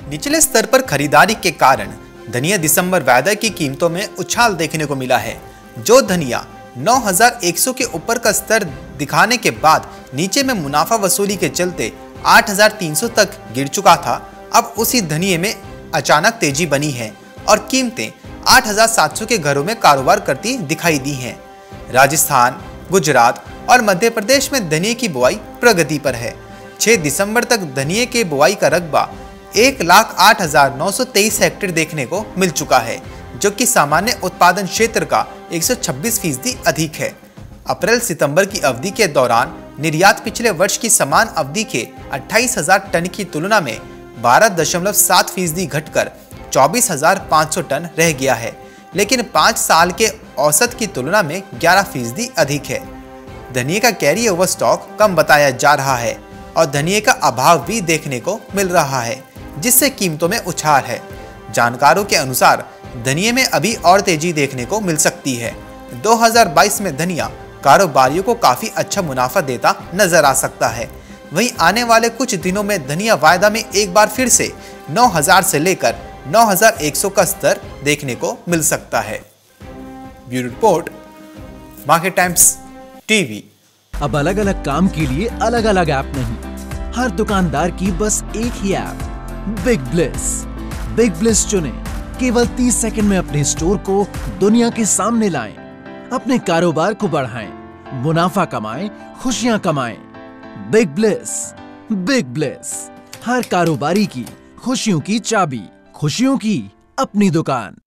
निचले स्तर पर खरीदारी के कारण धनिया दिसंबर वायदा की कीमतों में उछाल देखने को मिला है। जो धनिया 9,100 के ऊपर का स्तर दिखाने के बाद नीचे में मुनाफा वसूली के चलते 8,300 तक गिर चुका था, अब उसी धनिये में अचानक तेजी बनी है और कीमतें 8,700 के घरों में कारोबार करती दिखाई दी हैं। राजस्थान, गुजरात और मध्य प्रदेश में धनिये की बुआई प्रगति पर है। 6 दिसंबर तक धनिये के बुआई का रकबा 1,08,923 हेक्टेयर देखने को मिल चुका है, जो कि सामान्य उत्पादन क्षेत्र का 126% अधिक है। अप्रैल सितंबर की अवधि के दौरान निर्यात पिछले वर्ष की समान अवधि के 28,000 टन की तुलना में 12.7% घटकर 24,500 टन रह गया है, लेकिन 5 साल के औसत की तुलना में 11% अधिक है। धनिये का कैरी ओवर स्टॉक कम बताया जा रहा है और धनिये का अभाव भी देखने को मिल रहा है, जिससे कीमतों में उछाल है। जानकारों के अनुसार धनिये में अभी और तेजी देखने को मिल सकती है। 2022 में धनिया कारोबारियों को काफी अच्छा मुनाफा देता नजर आ सकता है। वहीं आने वाले कुछ दिनों में धनिया वायदा में एक बार फिर से 9,000 से लेकर 9,100 का स्तर देखने को मिल सकता है। Bureau report, Market Times TV. अब अलग अलग काम के लिए अलग अलग ऐप नहीं, हर दुकानदार की बस एक ही app, Big Bliss. Big Bliss चुनें, केवल 30 सेकंड में अपने स्टोर को दुनिया के सामने लाएं, अपने कारोबार को बढ़ाएं, मुनाफा कमाएं, खुशियां कमाएं। Big Bliss. बिग ब्लिस, हर कारोबारी की खुशियों की चाबी, खुशियों की अपनी दुकान।